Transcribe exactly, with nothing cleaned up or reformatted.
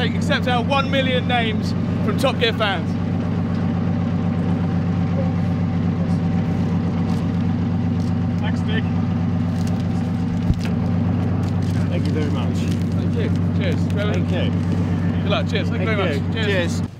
take, accept our one million names from Top Gear fans. Thanks, Stig. Thank you very much. Thank you. Cheers. Thank you. Good luck. Cheers. Thank, Thank you very you. much. Cheers. Cheers.